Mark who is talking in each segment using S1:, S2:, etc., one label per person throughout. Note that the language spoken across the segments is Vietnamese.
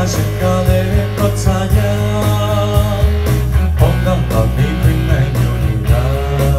S1: 색깔의 꽃차야 건강한 미국의 요리라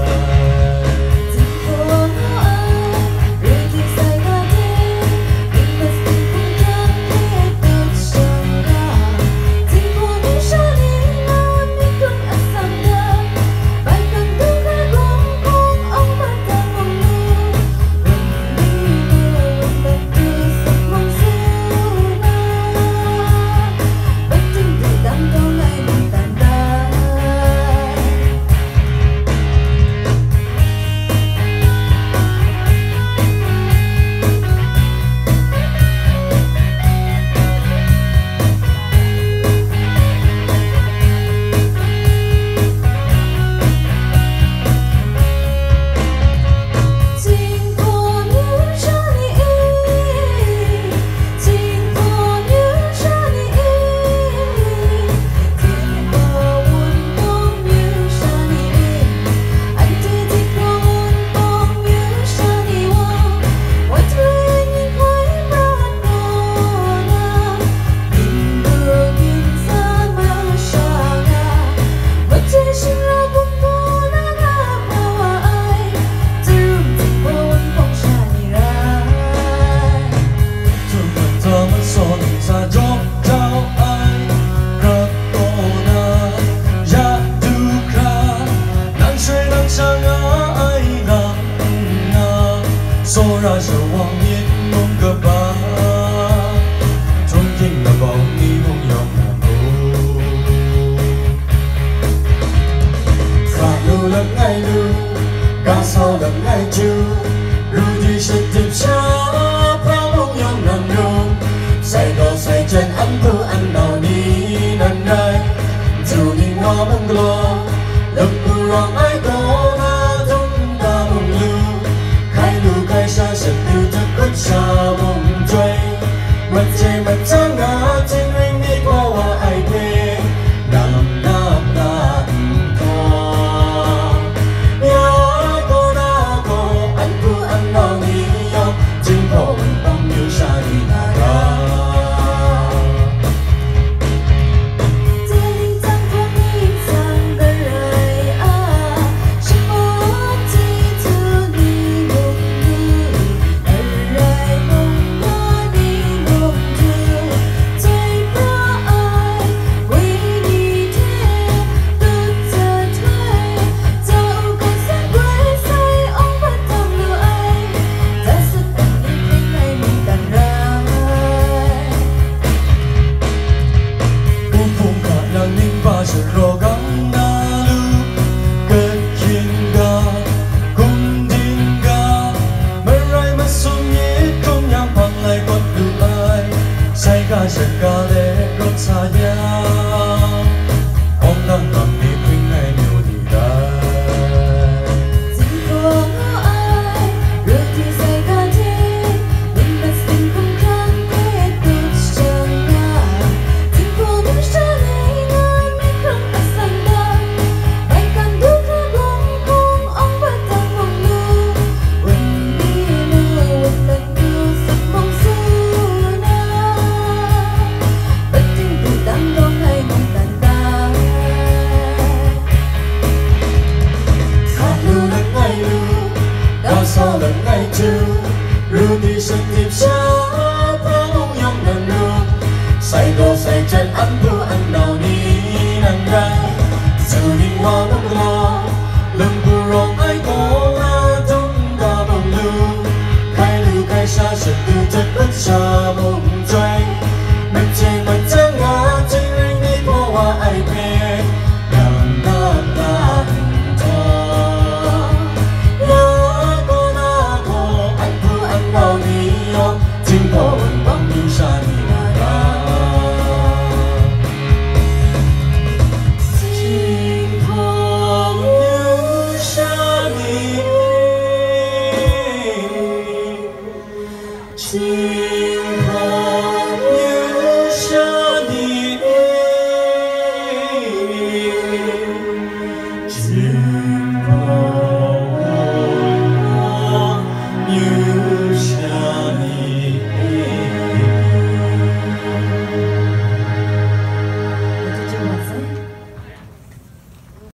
S1: Ra giờ hoàng nhiên mong cơ ba trong kinh là bao ni mong yong nam lu khả lu lần ngày lu ca sau lần ngày chu lu đi sẽ tìm cha bao mong yong nam lu say đò say chân ăn thu ăn đào đi năn đây dù đi ngó mong lo lần bu rong ai có na trong ta mong lu khai lu khai sa sẽ tiêu thức bất xa mong chơi mặt trời mặt trăng ngã trên anh đi qua hoa ai thế nằm nằm nằm thò nhớ cô na cô anh cứ ăn đau đi nhau chính phố bóng như xa đi ra 색깔의 꽃차야 건강한 미국의 요리라 sau lần ngày chưa rồi đi sẽ tìm cha bao mong yong nam lu say đò say chân ăn thu ăn đào đi năn đây dù đi ngó mong lo lần bu rong ai có na trong ta mong lu khai sa sẽ tiêu chất bất xa mong chơi mặt trời mặt trăng ngã trên anh đi qua hoa ai về nằm nằm nằm chính phố bóng như xa đi